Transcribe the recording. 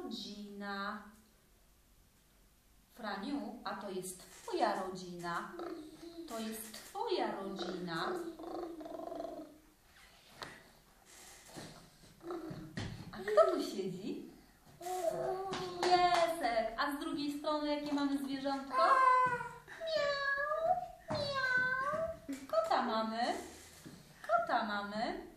rodzina. Franiu, a to jest twoja rodzina. To jest twoja rodzina. A kto tu siedzi? Piesek. A z drugiej strony jakie mamy zwierzątko? Miau, miau. Kota mamy. Kota mamy.